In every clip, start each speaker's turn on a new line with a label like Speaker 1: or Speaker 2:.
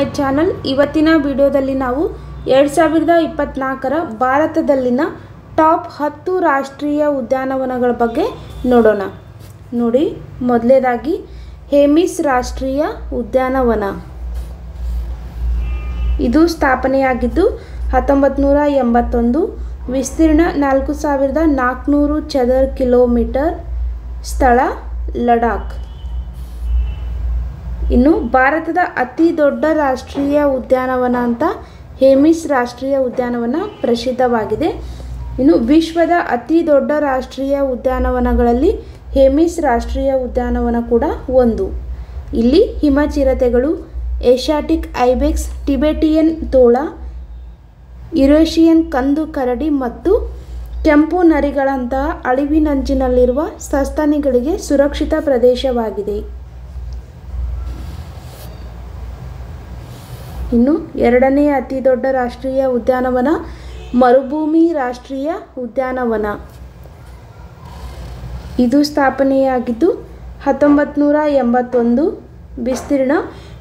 Speaker 1: My channel ಇವತ್ತಿನ ವಿಡಿಯೋದಲ್ಲಿ ನಾವು 2024ರ ಭಾರತದಲ್ಲಿನ ಟಾಪ್ 10 ರಾಷ್ಟ್ರೀಯ ಉದ್ಯಾನವನಗಳ ಬಗ್ಗೆ ನೋಡೋಣ. ನೋಡಿ, ಮೊದಲನೇದಾಗಿ ಹೇಮಿಸ್ ರಾಷ್ಟ್ರೀಯ ಉದ್ಯಾನವನ. ಇದು ಸ್ಥಾಪನೆಯಾಗಿದ್ದು 1981. ವಿಸ್ತೀರ್ಣ 4400 ಚದರ ಕಿಲೋಮೀಟರ್. ಸ್ಥಳ ಲಡಾಖ್. ಇನ್ನು ಭಾರತದ ಅತಿ ದೊಡ್ಡ ರಾಷ್ಟ್ರೀಯ ಉದ್ಯಾನವನ ಅಂತ ಹೇಮಿಸ್ ರಾಷ್ಟ್ರೀಯ ಉದ್ಯಾನವನ ಪ್ರಸಿದ್ಧವಾಗಿದೆ. ಇನ್ನು ವಿಶ್ವದ ಅತಿ ದೊಡ್ಡ ರಾಷ್ಟ್ರೀಯ ಉದ್ಯಾನವನಗಳಲ್ಲಿ ಹೇಮಿಸ್ ರಾಷ್ಟ್ರೀಯ ಉದ್ಯಾನವನ ಕೂಡ ಒಂದು. ಇಲ್ಲಿ ಹಿಮಚಿರತೆಗಳು, ಏಷ್ಯಾಟಿಕ್ ಐಬೆಕ್ಸ್, ಟಿಬೆಟಿಯನ್ ತೋಳ, ಯುರೇಷಿಯನ್ ಕಂದು ಕರಡಿ ಮತ್ತು ಕೆಂಪು ನರಿಗಳಂತಹ ಅಳಿವಿನಂಚಿನಲ್ಲಿರುವ ಸಸ್ತನಿಗಳಿಗೆ ಸುರಕ್ಷಿತ ಪ್ರದೇಶವಾಗಿದೆ. ಇನ್ನು ಎರಡನೇ ಅತಿ ದೊಡ್ಡ ರಾಷ್ಟ್ರೀಯ ಉದ್ಯಾನವನ ಮರುಭೂಮಿ ರಾಷ್ಟ್ರೀಯ ಉದ್ಯಾನವನ. ಇದು ಸ್ಥಾಪನೆಯಾಗಿದ್ದು 1981. ವಿಸ್ತೀರ್ಣ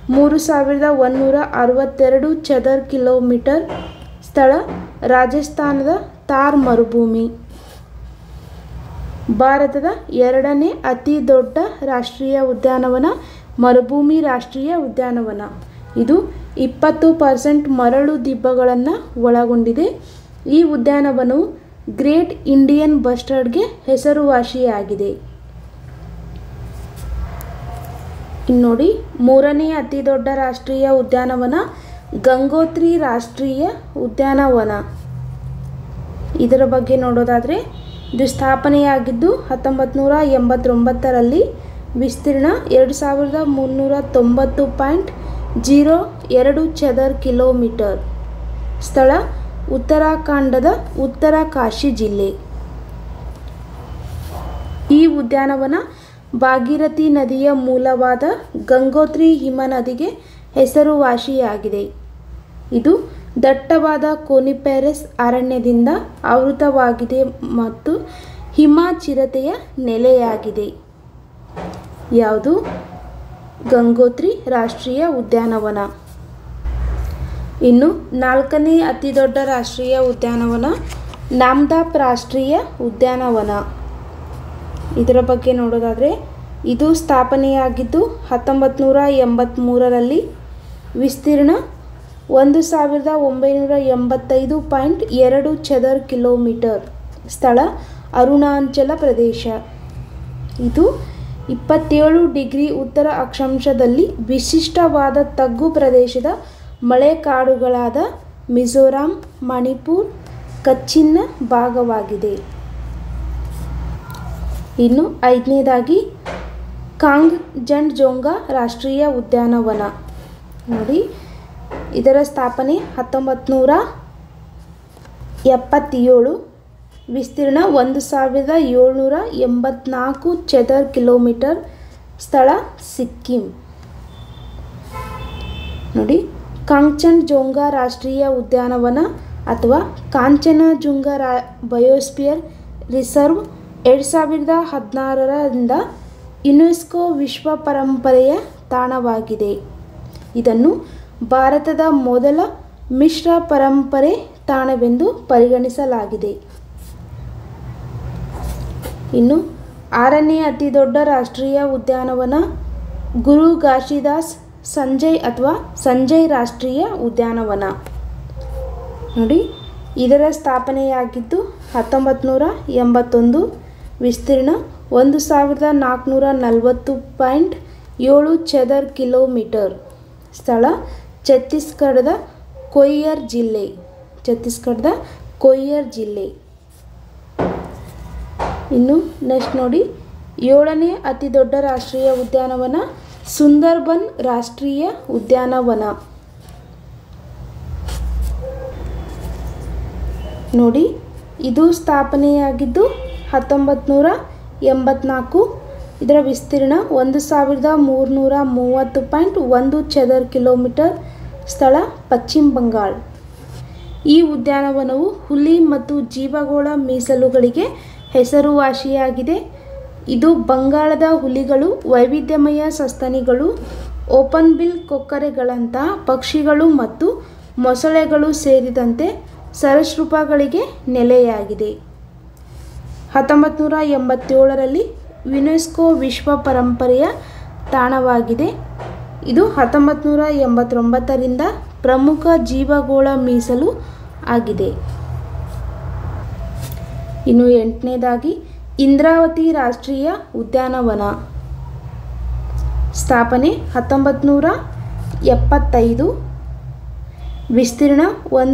Speaker 1: 3162 ಚದರ ಕಿಲೋಮೀಟರ್. ಸ್ಥಳ ರಾಜಸ್ಥಾನದ ಥಾರ್ ಮರುಭೂಮಿ. ಭಾರತದ ಎರಡನೇ ಅತಿ ದೊಡ್ಡ ರಾಷ್ಟ್ರೀಯ ಉದ್ಯಾನವನ ಮರುಭೂಮಿ ರಾಷ್ಟ್ರೀಯ ಉದ್ಯಾನವನ. ಇದು 20% ಮರಳು ದಿಬ್ಬಗಳನ್ನು ಒಳಗೊಂಡಿದೆ. ಈ ಉದ್ಯಾನವನವು ಗ್ರೇಟ್ ಇಂಡಿಯನ್ ಬಸ್ಟರ್ಡ್ಗೆ ಹೆಸರುವಾಸಿಯಾಗಿದೆ. ಇನ್ನು ನೋಡಿ, ಮೂರನೇ ಅತಿ ದೊಡ್ಡ ರಾಷ್ಟ್ರೀಯ ಉದ್ಯಾನವನ ಗಂಗೋತ್ರಿ ರಾಷ್ಟ್ರೀಯ ಉದ್ಯಾನವನ. ಇದರ ಬಗ್ಗೆ ನೋಡೋದಾದರೆ ಇದು ಸ್ಥಾಪನೆಯಾಗಿದ್ದು 1989ರಲ್ಲಿ. ವಿಸ್ತೀರ್ಣ 2390.02 ಚದರ ಕಿಲೋಮೀಟರ್. ಸ್ಥಳ ಉತ್ತರಾಖಂಡದ ಉತ್ತರಕಾಶಿ ಜಿಲ್ಲೆ. ಈ ಉದ್ಯಾನವನ ಭಾಗೀರಥಿ ನದಿಯ ಮೂಲವಾದ ಗಂಗೋತ್ರಿ ಹಿಮನದಿಗೆ ಹೆಸರುವಾಸಿಯಾಗಿದೆ. ಇದು ದಟ್ಟವಾದ ಕೋನಿಫೆರಸ್ ಅರಣ್ಯದಿಂದ ಆವೃತವಾಗಿದೆ ಮತ್ತು ಹಿಮಚಿರತೆಯ ನೆಲೆಯಾಗಿದೆ. ಯಾವುದು? ಗಂಗೋತ್ರಿ ರಾಷ್ಟ್ರೀಯ ಉದ್ಯಾನವನ. ಇನ್ನು ನಾಲ್ಕನೇ ಅತಿ ದೊಡ್ಡ ರಾಷ್ಟ್ರೀಯ ಉದ್ಯಾನವನ ನಾಮ್ದಾಪ್ ರಾಷ್ಟ್ರೀಯ ಉದ್ಯಾನವನ. ಇದರ ಬಗ್ಗೆ ನೋಡೋದಾದರೆ ಇದು ಸ್ಥಾಪನೆಯಾಗಿದ್ದು 1983ರಲ್ಲಿ. ವಿಸ್ತೀರ್ಣ 1985.2 ಚದರ ಕಿಲೋಮೀಟರ್. ಸ್ಥಳ ಅರುಣಾಚಲ ಪ್ರದೇಶ. ಇದು 27 ಡಿಗ್ರಿ ಉತ್ತರ ಅಕ್ಷಾಂಶದಲ್ಲಿ ವಿಶಿಷ್ಟವಾದ ತಗ್ಗು ಪ್ರದೇಶದ ಮಳೆಕಾಡುಗಳಾದ ಮಿಜೋರಾಂ, ಮಣಿಪುರ್, ಕಚ್ಚಿನ ಭಾಗವಾಗಿದೆ. ಇನ್ನು ಐದನೇದಾಗಿ ಕಾಂಗ್ಜೆಂಜುಂಗಾ ರಾಷ್ಟ್ರೀಯ ಉದ್ಯಾನವನ. ನೋಡಿ, ಇದರ ಸ್ಥಾಪನೆ 1977. ವಿಸ್ತೀರ್ಣ 1784 ಚದರ ಕಿಲೋಮೀಟರ್. ಸ್ಥಳ ಸಿಕ್ಕಿಂ. ನೋಡಿ, ಕಾಂಗ್ಜೆಂಜುಂಗಾ ರಾಷ್ಟ್ರೀಯ ಉದ್ಯಾನವನ ಅಥವಾ ಕಾಂಚನಜುಂಗಾ ಬಯೋಸ್ಫಿಯರ್ ರಿಸರ್ವ್ 2016ರಿಂದ ಯುನೆಸ್ಕೋ ವಿಶ್ವ ಪರಂಪರೆಯ ತಾಣವಾಗಿದೆ. ಇದನ್ನು ಭಾರತದ ಮೊದಲ ಮಿಶ್ರ ಪರಂಪರೆ ತಾಣವೆಂದು ಪರಿಗಣಿಸಲಾಗಿದೆ. ಇನ್ನು ಆರನೇ ಅತಿ ದೊಡ್ಡ ರಾಷ್ಟ್ರೀಯ ಉದ್ಯಾನವನ ಗುರು ಘಾಸಿದಾಸ್ ಸಂಜಯ್ ಅಥವಾ ಸಂಜಯ್ ರಾಷ್ಟ್ರೀಯ ಉದ್ಯಾನವನ. ನೋಡಿ, ಇದರ ಸ್ಥಾಪನೆಯಾಗಿದ್ದು 1981. ವಿಸ್ತೀರ್ಣ 1440.7 ಚದರ ಕಿಲೋಮೀಟರ್. ಸ್ಥಳ ಛತ್ತೀಸ್ಗಢದ ಕೊಯ್ಯರ್ ಜಿಲ್ಲೆ. ಇನ್ನು ನೆಕ್ಸ್ಟ್ ನೋಡಿ, ಏಳನೇ ಅತಿ ದೊಡ್ಡ ರಾಷ್ಟ್ರೀಯ ಉದ್ಯಾನವನ ಸುಂದರ್ಬನ್ ರಾಷ್ಟ್ರೀಯ ಉದ್ಯಾನವನ. ನೋಡಿ, ಇದು ಸ್ಥಾಪನೆಯಾಗಿದ್ದು 1984. ಇದರ ವಿಸ್ತೀರ್ಣ 1330.1 ಚದರ ಕಿಲೋಮೀಟರ್. ಸ್ಥಳ ಪಶ್ಚಿಮ ಬಂಗಾಳ. ಈ ಉದ್ಯಾನವನವು ಹುಲಿ ಮತ್ತು ಜೀವಗೋಳ ಮೀಸಲುಗಳಿಗೆ ಹೆಸರುವಾಸಿಯಾಗಿದೆ. ಇದು ಬಂಗಾಳದ ಹುಲಿಗಳು, ವೈವಿಧ್ಯಮಯ ಸಸ್ತನಿಗಳು ಓಪನ್ ಬಿಲ್ ಕೊಕ್ಕರೆಗಳಂತಹ ಪಕ್ಷಿಗಳು ಮತ್ತು ಮೊಸಳೆಗಳು ಸೇರಿದಂತೆ ಸರೀಸೃಪಗಳಿಗೆ ನೆಲೆಯಾಗಿದೆ. 1987ರಲ್ಲಿ ಯುನೆಸ್ಕೋ ವಿಶ್ವ ಪರಂಪರೆಯ ತಾಣವಾಗಿದೆ. ಇದು 1989ರಿಂದ ಪ್ರಮುಖ ಜೀವಗೋಳ ಮೀಸಲು ಆಗಿದೆ. ಇನ್ನು 8ನೇದಾಗಿ ಇಂದ್ರಾವತಿ ರಾಷ್ಟ್ರೀಯ ಉದ್ಯಾನವನ. ಸ್ಥಾಪನೆ 1975. ವಿಸ್ತೀರ್ಣ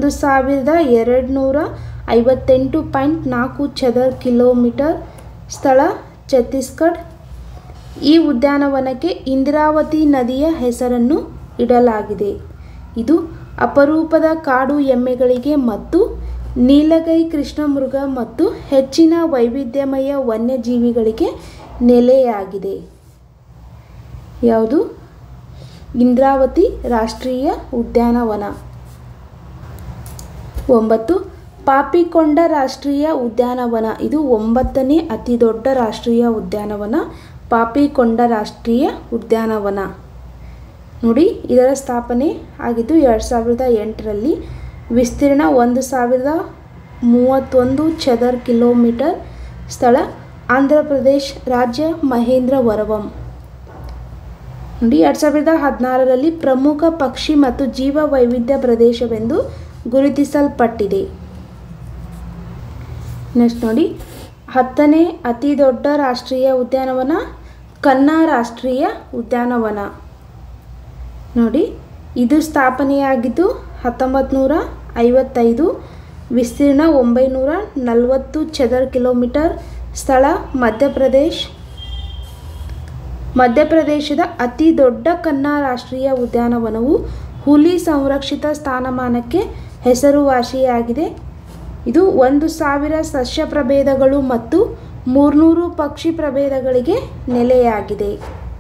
Speaker 1: 1258.4 ಚದರ ಕಿಲೋಮೀಟರ್. ಸ್ಥಳ ಛತ್ತೀಸ್ಗಢ. ಈ ಉದ್ಯಾನವನಕ್ಕೆ ಇಂದ್ರಾವತಿ ನದಿಯ ಹೆಸರನ್ನು ಇಡಲಾಗಿದೆ. ಇದು ಅಪರೂಪದ ಕಾಡು ಎಮ್ಮೆಗಳಿಗೆ ಮತ್ತು ನೀಲಗೈ ಕೃಷ್ಣಮೃಗ ಮತ್ತು ಹೆಚ್ಚಿನ ವೈವಿಧ್ಯಮಯ ವನ್ಯಜೀವಿಗಳಿಗೆ ನೆಲೆಯಾಗಿದೆ. ಯಾವುದು? ಇಂದ್ರಾವತಿ ರಾಷ್ಟ್ರೀಯ ಉದ್ಯಾನವನ. 9. ಪಾಪಿಕೊಂಡ ರಾಷ್ಟ್ರೀಯ ಉದ್ಯಾನವನ. ಇದು 9ನೇ ಅತಿ ದೊಡ್ಡ ರಾಷ್ಟ್ರೀಯ ಉದ್ಯಾನವನ. ಪಾಪಿಕೊಂಡ ರಾಷ್ಟ್ರೀಯ ಉದ್ಯಾನವನ ನೋಡಿ, ಇದರ ಸ್ಥಾಪನೆ ಆಗಿದ್ದು 2008ರಲ್ಲಿ. ವಿಸ್ತೀರ್ಣ 1031 ಚದರ ಕಿಲೋಮೀಟರ್. ಸ್ಥಳ ಆಂಧ್ರ ಪ್ರದೇಶ ರಾಜ್ಯ, ಮಹೇಂದ್ರವರಂ. ನೋಡಿ, 2016ರಲ್ಲಿ ಪ್ರಮುಖ ಪಕ್ಷಿ ಮತ್ತು ಜೀವ ವೈವಿಧ್ಯ ಪ್ರದೇಶವೆಂದು ಗುರುತಿಸಲ್ಪಟ್ಟಿದೆ. ನೆಕ್ಸ್ಟ್ ನೋಡಿ, 10ನೇ ಅತಿ ದೊಡ್ಡ ರಾಷ್ಟ್ರೀಯ ಉದ್ಯಾನವನ ಕನ್ನಾ ರಾಷ್ಟ್ರೀಯ ಉದ್ಯಾನವನ. ನೋಡಿ, ಇದು ಸ್ಥಾಪನೆಯಾಗಿದ್ದು 1955. ವಿಸ್ತೀರ್ಣ 940 ಚದರ ಕಿಲೋಮೀಟರ್. ಸ್ಥಳ ಮಧ್ಯಪ್ರದೇಶ. ಮಧ್ಯಪ್ರದೇಶದ ಅತಿ ದೊಡ್ಡ ಕನ್ನಾ ರಾಷ್ಟ್ರೀಯ ಉದ್ಯಾನವನವು ಹುಲಿ ಸಂರಕ್ಷಿತ ಸ್ಥಾನಮಾನಕ್ಕೆ ಹೆಸರುವಾಸಿಯಾಗಿದೆ. ಇದು 1000 ಸಸ್ಯ ಪ್ರಭೇದಗಳು ಮತ್ತು 300 ಪಕ್ಷಿ ಪ್ರಭೇದಗಳಿಗೆ ನೆಲೆಯಾಗಿದೆ.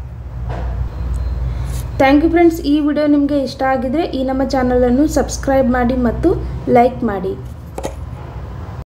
Speaker 1: Thank you friends. ಈ ವಿಡಿಯೋ ನಿಮಗೆ ಇಷ್ಟ ಆಗಿದರೆ ಈ ನಮ್ಮ ಚಾನಲನ್ನು ಸಬ್ಸ್ಕ್ರೈಬ್ ಮಾಡಿ ಮತ್ತು ಲೈಕ್ ಮಾಡಿ.